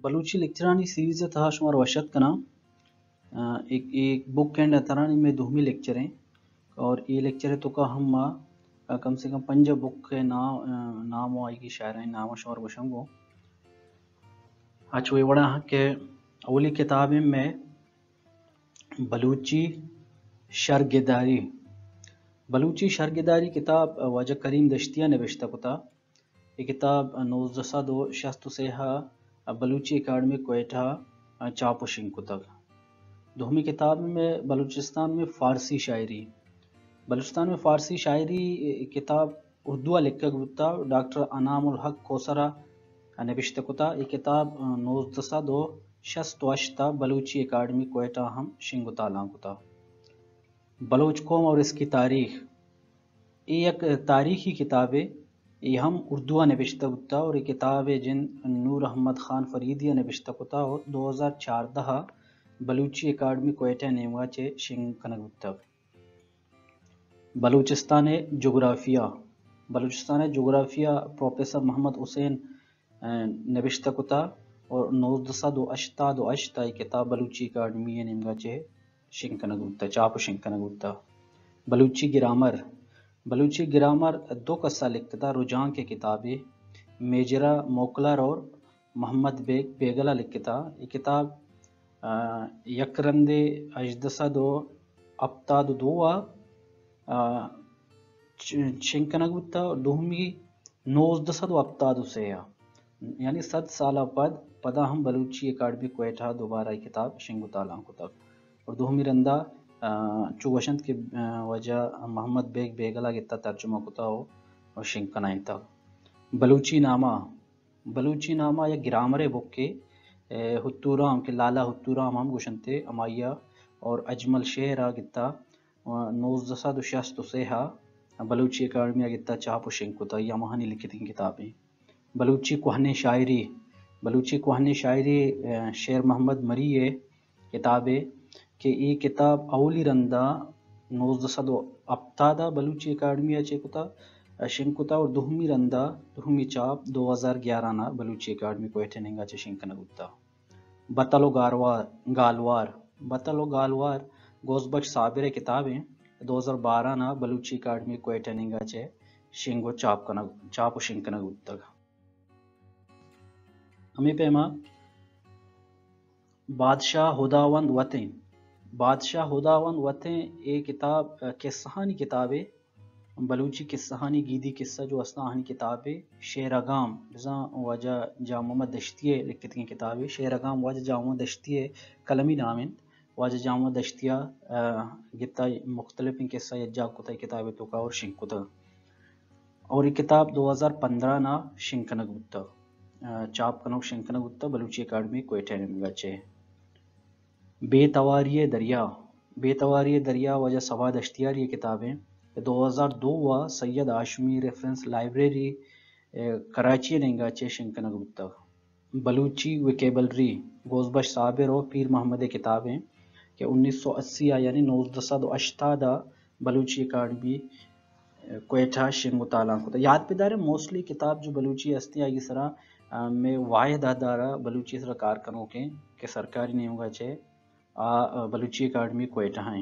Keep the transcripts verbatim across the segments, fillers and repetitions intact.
Balochi लेक्चरानी series था शुमार वशत कना एक एक बुक एंड अतरानी में दुहमी लेक्चर हैं और ये लेक्चर है तो का हम कम से कम पंज बुक के नाम नाम आई की शायरानी नाम शुमार वशंगो आज वो बड़ा के अवली किताबें में बलूची शर्गदारी बलूची शर्गदारी किताब वाजा करीम दश्तिया नविश्ता कुता ये किताब नौजसा दो शस्तु सेहा बलूची अकाडमी कोयटा चापुशिंग कुतक दुहमी किताब में बलूचिस्तान में फ़ारसी शायरी बलूचिस्तान में फ़ारसी शायरी किताब उर्दू लिखा गुता डॉक्टर अनामुल हक कोसरा नविश्ता कुता ये किताब नौजसा दो शस्तु अश्ता बलूची अकाडमी कोयटा हम शिंगुता लांगुता बलोच कौम और इसकी तारीख ये एक तारीखी किताब है ये हम उर्दू नविश्ता कुता और ये किताब है जिन नूर अहमद खान फरीदिया नविश्ता कुता और दो हज़ार चौदह बलूची अकाडमी कोयटा नेमगा चे शिंग कनगुता बलूचिस्तान जोग्राफिया बलूचिस्तान जोग्राफिया प्रोफेसर मोहम्मद हुसैन नविश्ता कुता और नौदसा दो अश्ता दो अश्ता किताब बलूची अकाडमी नेमगा चे शिंकनगुता चाप शिंकनगुता बलूची ग्रामर बलूची ग्रामर दो कस्सा लिखता रुझान के किताबें मेजरा मोकलर और मोहम्मद बेग बेगला लिखता ये किताब यकरंदे अजदसा दो अब्ताद दुआ शिंकनगुता और दुहमी नौजदसा दो अब्ताद से यानी सद साल पद पदा हम बलूची अकाडमी कोयटा दोबारा किताब शिंगुताला कुतब और दुहमी रंदा चुवशंत के वजह मोहम्मद बेग बेगला गिता तर्जुमा कुता हो और शिंकना तक बलूची नामा बलूची नामा या ग्रामर बुक के हुत्तूराम के लाला हुत्तूराम हम गुशंते अमाया और अजमल शेरा गिता नौजसा दुशस्त सेहा बलूची अकाडमी गिता चाप शिंकुता या महानी लिखित किताबें बलूची कुहने शायरी बलूची कुहने शायरी शेर मोहम्मद मरी किताबें कि ये किताब अवली रंदा नौजसद अब्तादा बलूची अकाडमी चेकुता शिंकुता और दुहमी रंदा दुहमी चाप दो हज़ार ग्यारह ना बलूची अकाडमी को एठनेगा चे शिंकनगुता बतलो गारवार गालवार बतलो गालवार गोजबश साबिर किताबें दो हज़ार बारह ना बलूची अकाडमी को एठनेगा चे शिंगो चाप कना चाप शिंकनगुता हमें पेमा बादशाह हुदावंद वतें बादशाह हुदावंद वतें ये किताब किस्सानी किताब है बलूची किस्सानी गीदी किस्सा जो असनाहानी किताब है शेरगाम जहाँ वजह जा मोहम्मद दश्तिये लिखती हैं किताब है शेरगाम वजह जा मोहम्मद दश्तिये कलमी नामिन वजह जा मोहम्मद दश्तिया गिता मुख्तलिफ किस्सा यज्जा कुता किताब तो का और शिंकुता और ये किताब दो हज़ार पंद्रह ना शिंकनगुता चाप कनक शिंकनगुता बलूची अकाडमी कोयटा में गचे बेतवारी दरिया बेतवारी दरिया वजह सवाद अश्तियार ये किताबें दो हज़ार दो व सैयद आशमी रेफरेंस लाइब्रेरी कराची नेंगा चे शिंकनगुता बलूची विकेबलरी गोजबश साबिर और पीर मोहम्मद किताबें के उन्नीस सौ अस्सी यानी नौजसा दो अश्तादा बलूची अकाडमी कोयटा शिंगुताला होता याद पे दारे मोस्टली किताब जो बलूची अस्तिया की तरह में वाहिद दारा बलूची सर कारकनों के के सरकारी नियमों चे आ बलूची अकाडमी कोयटा हैं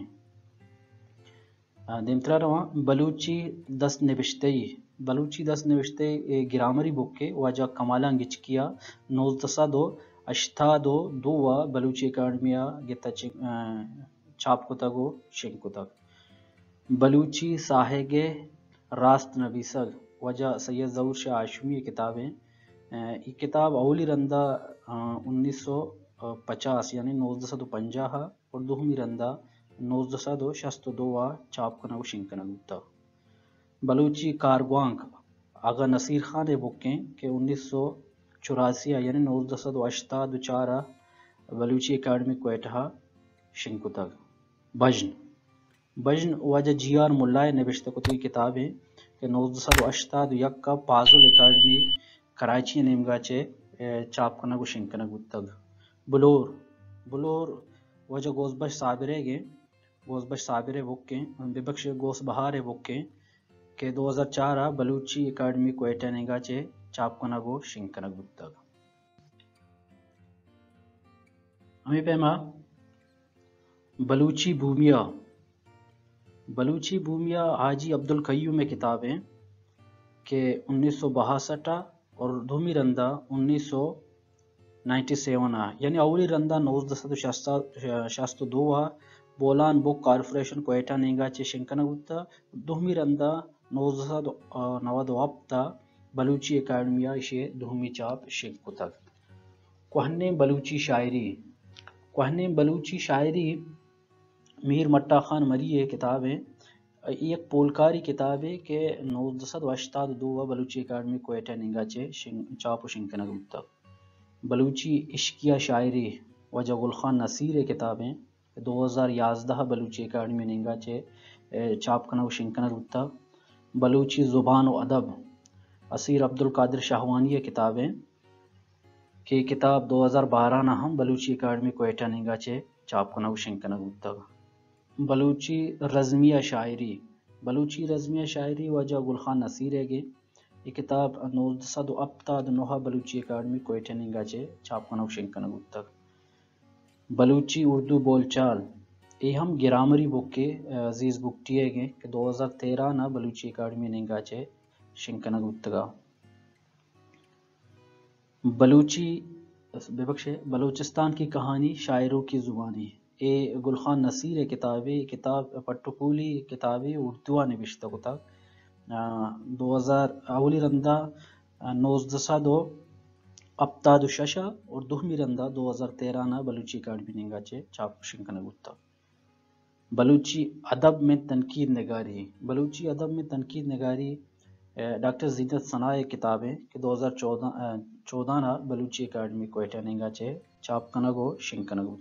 दिमतरा रवा बलूची दस निविश्ते बलूची दस निविश्ते ग्रामरी बुक के वाजा कमाला गिचकिया नौजसा दो अश्ता दो दो व बलूची अकाडमिया गिता चाप कुता गो शिंग कुता बलूची साहेगे रास्त नबीसग वजह सैयद जऊर शाह आशमी किताबें ये किताब अवली रंदा उन्नीस सौ पचास यानी नौजसा दो पंजाह और दुहमी रंदा नौजसा दो शस्त दो वा चाप कना शिंकना गुता बलूची कारगवांग आगा नसीर खान बुकें के उन्नीस सौ चौरासी यानी नौजसा दो अश्ता दो चारा बलूची अकाडमी कोयटा शिंकुता बजन बजन वजह जी आर मुल्ला नविश्ता कुतुब किताब है कि नौजसा दो अश्ता दो यक्का पाजुल अकाडमी कराची नेमगा चे चाप कना गो शिंकना गुता बुलोर बुलोर वजह गोजबश साबिरे गे गोजबश साबिरे बुक के विबक्ष गोस बहार बुक के के दो हज़ार चार बलूची अकाडमी कोयटा नेगा चे चाप कना गो शिंकना गुता हमें पेमा बलूची भूमिया बलूची भूमिया हाजी अब्दुल कय्यूम में किताब है कि उन्नीस सौ बासठ और धूमी रंदा उन्नीस सौ नाइन्टी सेवन यानी अवली रंदा नौजदसद शास्त दो बोलान बुक कॉर्पोरेशन कोयटा नेंगाचे शिंकनगुत्ता धूमी रंदा नौजदसद नवद वाप्ता बलूची एकेडमिया इशे धूमी चाप शिंकुतक कोहने बलूची शायरी कोहने बलूची शायरी मीर मट्टा खान मरी ये किताब है एक पोलकारी किताब है कि नौजदसद वश्ताद दो बलूची एकेडमी कोयटा नेंगाचे चाप शिंकनगुत्ता बलूची इश्किया शायरी वजह गुल खान नसीर किताबें दो हज़ार याजदह बलूची एकेडमी नेंगाचे चाप कनव शिंकनर गुत्ता बलूची ज़ुबान व अदब असीर अब्दुल कादिर शाहवानी किताबें के किताब दो हज़ार बारह ना हम बलूची एकेडमी कोयटा नेंगाचे चाप कनव शिंकनर गुत्ता बलूची रज़मिया शायरी बलूची रज़मिया शायरी वजह गुल खान नसीर है ये किताब नौजदसद अब्ताद नोहा बलूची एकेडमी कोयटा नेंगाचे छापकनव शिंकनगुत्तक बलूची उर्दू बोलचाल ये हम ग्रामरी बुक के अजीज बुक टिए गए कि दो हज़ार तेरह ना बलूची एकेडमी नेंगाचे शिंकनगुत्तगा बलूची बेबख्शे बलूचिस्तान की कहानी शायरों की ज़ुबानी ए गुलखान नसीर किताबे किताब पट्टुकूली किताबे उर्दुआ निविश्ता कुता दो हज़ार अवली रंदा नौजदसा दो अब्ताद शशा और दुहमी रंदा दो हज़ार तेरह ना बलूची एकेडमी नेंगाचे चाप शिंकनगुत्ता बलूची अदब में तनकीद नगारी बलूची अदब में तनकीद नगारी डॉक्टर जीनत सनाए किताबें कि दो हज़ार चौदह चौदह ना बलूची एकेडमी कोयटा नेंगाचे चाप कनगो शिंकनगु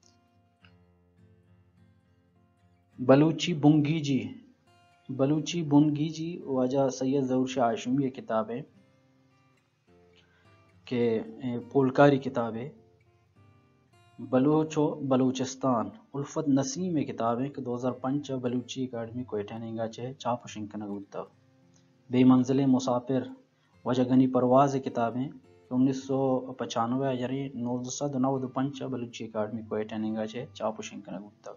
बलूची बुंगीजी बलूची बुनगीजी वजह सैयद ज़हूर शाह आशमी किताबें के पोलकारी किताबें बलूचो बलूचिस्तान उल्फत नसीम किताबें कि दो हज़ार पाँच बलूची एकेडमी कोयटा नेंगाचे चाप शिंकनगुत्ता बेमंजिल मुसाफिर वजह गनी परवाज़ किताबें उन्नीस सौ पचानवे यानी नौजदसद नवद पंच बलूची एकेडमी कोयटा नेंगाचे चाप शिंकनगुत्ता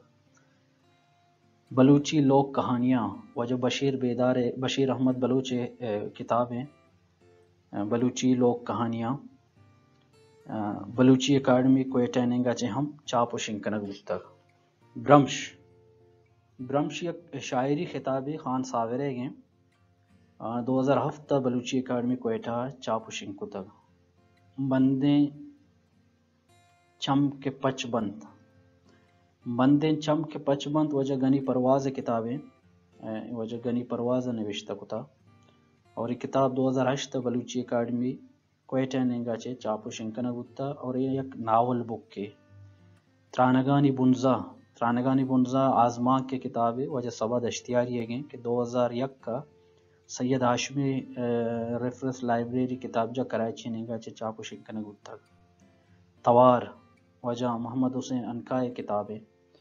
बलूची लोक कहानियाँ वजह बशीर बेदार बशीर अहमद बलूच किताबें बलूची लोक कहानियाँ बलूची एकेडमी कोयटा नेंगाचे हम चाप शिंकनगुत्तक ब्रह्मश ब्रह्मश एक शायरी खिताबी खान सावरे गए दो हज़ार हफ्ता बलूची एकेडमी कोयटा चाप शिंकुतक बंदे चम के पचबंद बंदे चम के पचबंद वजह गनी परवाज़ किताबें वजह गनी परवाज़ निविश्ता कुता और ये किताब दो हज़ार आठ बलूची एकेडमी कोयटा नेंगाचे चापू शिंकनगुत्ता और ये एक नावल बुक के त्रानगानी बुनजा त्रानगानी बुनजा आजमा के किताबें वजह सबा दश्तियारी है गए कि दो हज़ार एक का सैयद हाशमी रेफरेंस लाइब्रेरी किताब जा कराची नेंगाचे चापू शिंकनगुत्ता तवार वजह मोहम्मद हुसैन अनकाए किताबें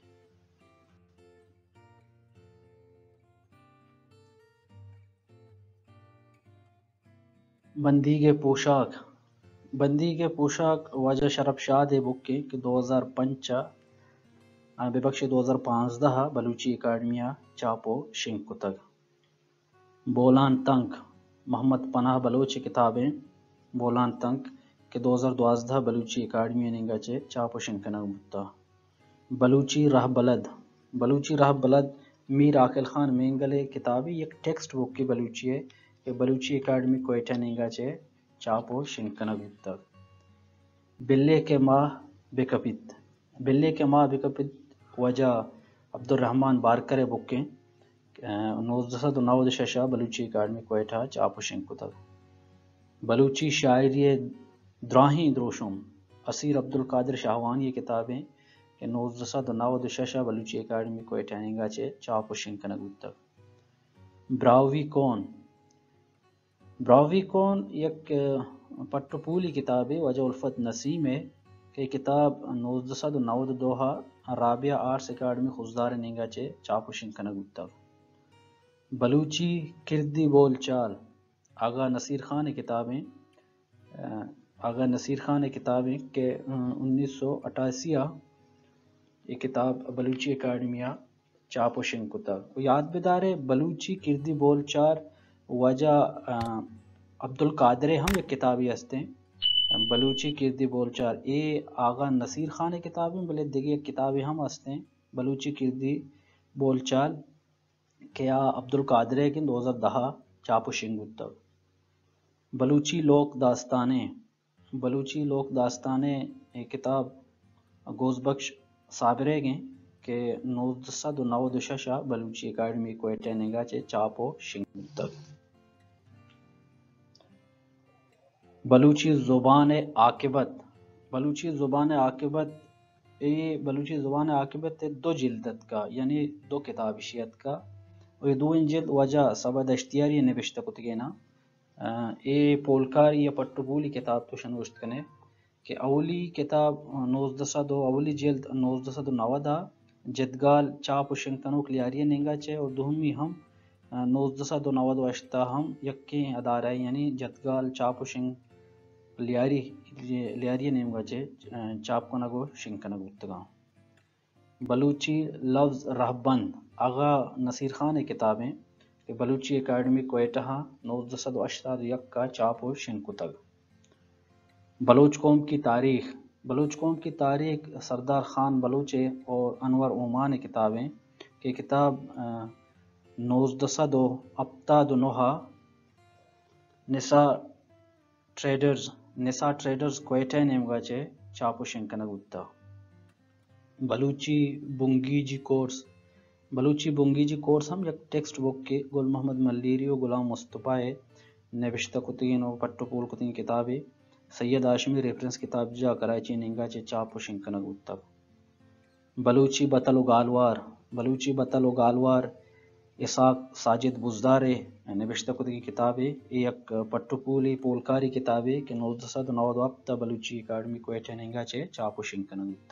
बंदी के पोशाक बंदी के पोशाक वजह शरफशाद है बुक के कि दो हज़ार पाँच बेबख्श दो हज़ार पाँचदह बलूची एकेडमिया चापो शिंकुतक बोलान तंक मोहम्मद पनाह बलोच किताबें बोलान तंक के दो हज़ार द्वाजदह बलूची एकेडमी नेंगाचे चापो शिंकनगुत्ता बलूची राह बलद बलूची राह बलद मीर आकिल खान मेंगले किताबी एक टेक्स्ट बुक की बलूची है कि बलूची एकेडमी कोयटा नेंगाचे चापो शिंकनगुत्ता बिल्ले के माह बेकपित बिल्ले के माह बेकपित वजह अब्दुर्रहमान बारकर बुकें नौजदसद नवद शशा बलूची एकेडमी कोयटा चापो शिंकुतक बलूची शायरी द्राही द्रोशुम असीर अब्दुल कादिर शाहवानी किताबें कि नौजदसद नवद शशा बलूची एकेडमी कोयटा नेंगाचे चापो शिंकनगुत्ता ब्रावी कौन ब्रावी कौन एक पट्टुपूली किताब है वजह उल्फत नसीम है कि किताब नौजदसद नवद दोहा राबिया आर्ट्स एकेडमी खुजदार नेंगाचे चापो शिंकनगुत्ता बलूची किरदी बोल चाल आगा नसीर खान किताबें آغا نصیر خان کتابیں کہ انیس سو اٹھاسی یہ کتاب بلوچی اکیڈمیا چاپ و شنگ کتا و یاد بدارے بلوچی کردی بول چار وجہ عبد القادر ہم یہ کتابی ہستے بلوچی کردی بول چار اے آغا نصیر خان کتابیں بلے دیگے کتابیں ہم ہستے بلوچی کردی بول چال کیا عبد القادر کے دو ہزار دہ چاپ و شنگ کتا بلوچی لوک داستانیں بلوچی لوک داستانیں ایک کتاب گوز بخش صابرے گئے کہ نوز سد و نو دششا بلوچی اکیڈمی کوئٹہ نگا چے چاپو شنگ تک بلوچی زبان عاقبت بلوچی زبان عاقبت یہ بلوچی زبان عاقبت دو جلدت کا یعنی دو کتابشیت کا اور دو جلد وجہ سبد اشتیاری نوشتہ کتگینا اے پولکاری یا پٹبولی کتاب تو شنوشت کنے کہ اولی کتاب نوزدہ سدو اولی جلد نوزدہ سدو نودا جدگال چاپ و شنکنو کلیاری ننگا چے اور دومی ہم نوزدہ سدو نود وشتا ہم یکی ادارہ یعنی جدگال چاپ و شنگ لیاری لیاری ننگا چے چاپ کنگو شنکنگو تگا بلوچی لفظ رہبند آغا نصیر خان کتابیں کہ بلوچی اکیڈمی کوئٹہ نوزدہ سدو اشتاد یک کا چاپ و شنکو تگ بلوچ قوم کی تاریخ بلوچ قوم کی تاریخ سردار خان بلوچ اور انور عمان کتابیں کہ کتاب نوزدہ سدو ابتاد نوحہ نسا ٹریڈرز نسا ٹریڈرز کوئٹہ نیمگا چے چاپو شنکن گتا بلوچی بنگی جی کورس بلوچی بنگی جی کورس ہم یک ٹیکسٹ بک کے گل محمد ملیری و غلام مصطفیٰ نوشتہ کتگین و پٹو پول کتگین کتابیں سید ہاشمی ریفرنس کتاب جا کراچی ننگا چے چاپ و شنکن گتا بلوچی بطل و گالوار بلوچی بطل و گالوار اساق ساجد بزدارے نوشتہ کتگین کتابیں یک پٹو پولی پولکاری کتابیں کہ نوزدہ سد نود وقت بلوچی اکیڈمی کوئٹہ ننگا چے چاپ و شنکن گتا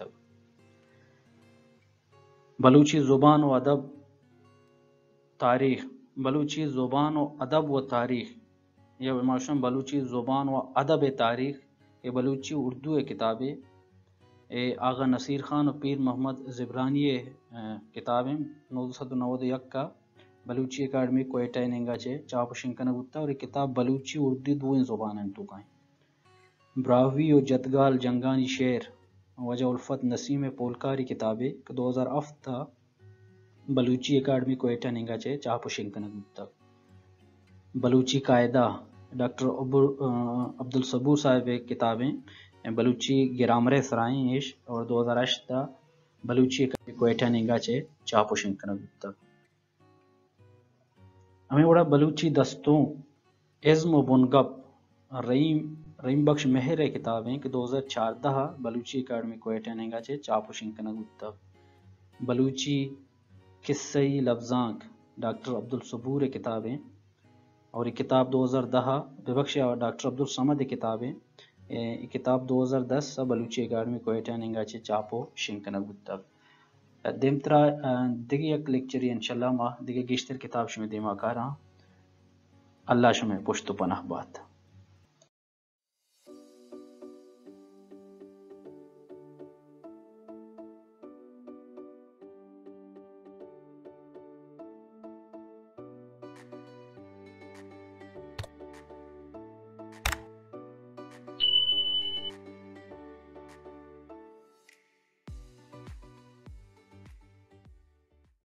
بلوچی زبان و ادب تاریخ بلوچی زبان و ادب و تاریخ یہ ماشن بلوچی زبان و ادب تاریخ یہ بلوچی اردو کتابیں آغا نصیر خان و پیر محمد زبرانی کتابیں نوزدہ سد نود یک کا بلوچی اکیڈمی کوئٹہ ننگا چے چاپ شنکن گتا اور یہ کتاب بلوچی اردو دو زبان تو کہیں براہوی و جدگال جنگانی شعر وجہ الفت نسیم پولکاری کتابیں کہ دو ہزار افت بلوچی اکیڈمی کوئٹہ ننگا چے چاپ شنکن گتا بلوچی قاعدہ ڈاکٹر عبد الصبور صاحب کتابیں بلوچی گرامر سرائیں ایش اور دو ہزار اشت بلوچی اکیڈمی کوئٹہ ننگا چے چاپ شنکن گتا ہمیں بڑا بلوچی دستوں عزم و بنگپ رحیم رحیم بخش مہر کتابیں کہ دو ہزار چاردہ بلوچی اکیڈمی کوئٹہ ننگا چے چاپ شنکن گتا بلوچی قصئی لفظانک ڈاکٹر عبد الصبور کتابیں اور یہ کتاب دو ہزار دہ ببخش ڈاکٹر عبد الصمد کتابیں یہ کتاب دو ہزار دس بلوچی اکیڈمی کوئٹہ ننگا چے چاپو شنکن گتا دیمترا دیگی یک لیکچری انشاءاللہ ما دیگی گیشتر کتاب شمی دیما کارا اللہ شمی پشت و پناہ بات